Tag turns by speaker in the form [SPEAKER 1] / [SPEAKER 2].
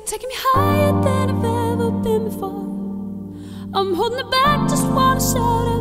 [SPEAKER 1] taking me higher than I've ever been before. I'm holding it back, just wanna shout out.